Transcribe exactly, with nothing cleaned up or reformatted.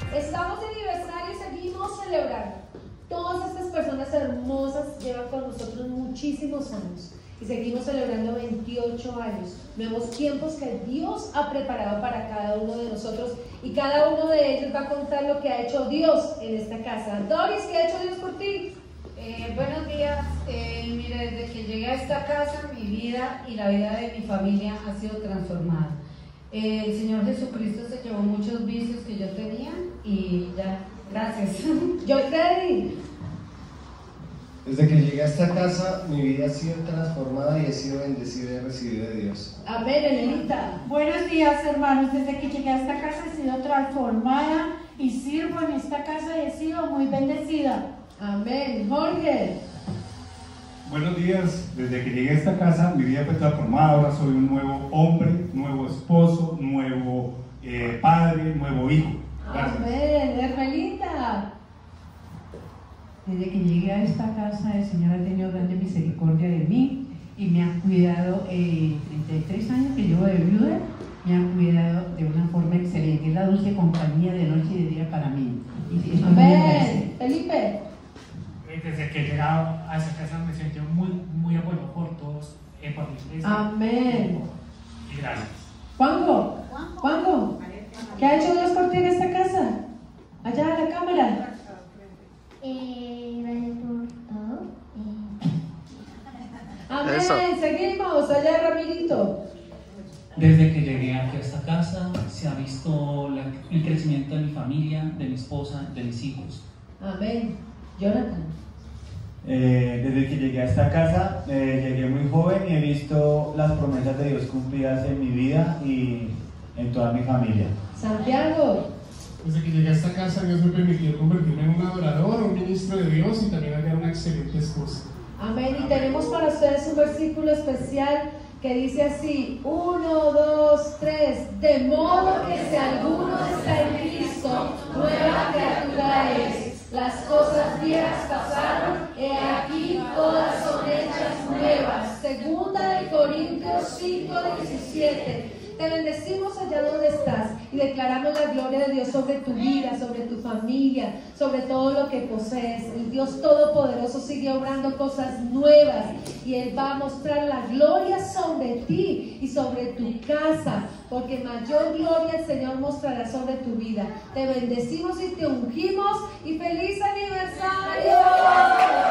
Estamos de aniversario y seguimos celebrando. Todas estas personas hermosas llevan con nosotros muchísimos años y seguimos celebrando veintiocho años, nuevos tiempos que Dios ha preparado para cada uno de nosotros, y cada uno de ellos va a contar lo que ha hecho Dios en esta casa. Doris, ¿qué ha hecho Dios por ti? Eh, buenos días. Eh, mire, desde que llegué a esta casa, mi vida y la vida de mi familia ha sido transformada. Eh, el Señor Jesucristo se llevó muchos vicios que yo tenía y ya, gracias. Yo, Freddy. Desde que llegué a esta casa, mi vida ha sido transformada y he sido bendecido y he recibido de Dios. Amén, Elenita. Buenos días, hermanos. Desde que llegué a esta casa he sido transformada y sirvo en esta casa y he sido muy bendecida. Amén. Jorge. Buenos días. Desde que llegué a esta casa, mi vida fue transformada. Ahora soy un nuevo hombre, nuevo esposo, nuevo eh, padre, nuevo hijo. Gracias. Amén. Hermelita. Desde que llegué a esta casa, el Señor ha tenido grande misericordia de mí y me ha cuidado, eh, treinta y tres años que llevo de viuda, me ha cuidado de una forma excelente. Es la dulce compañía de noche y de día para mí. Y eso Amén. Felipe. Desde que he llegado a esa casa me siento muy, muy apoyado por todos, eh, por mi iglesia. Amén. Y gracias. Juanjo. Juanjo. ¿Qué ha hecho Dios por ti en esta casa? Allá a la cámara. Eh, gracias por todo. Eh. Amén. Eso. Seguimos. Allá, Ramirito. Desde que llegué aquí a esta casa se ha visto la- el crecimiento de mi familia, de mi esposa, de mis hijos. Amén. Jonathan. Eh, desde que llegué a esta casa, eh, llegué muy joven y he visto las promesas de Dios cumplidas en mi vida y en toda mi familia. Santiago. Desde que llegué a esta casa, Dios me permitió convertirme en un adorador, un ministro de Dios y también hallar una excelente esposa. Amén. Y tenemos para ustedes un versículo especial que dice así: uno, dos, tres. De modo que si alguno está en Cristo, nueva criatura es. Las cosas viejas pasaron, he aquí todas son hechas nuevas. Segunda de Corintios cinco, diecisiete. Te bendecimos allá donde estás y declaramos la gloria de Dios sobre tu vida, sobre tu familia, sobre todo lo que posees. El Dios Todopoderoso sigue obrando cosas nuevas y Él va a mostrar la gloria sobre ti y sobre tu casa, porque mayor gloria el Señor mostrará sobre tu vida. Te bendecimos y te ungimos y feliz aniversario.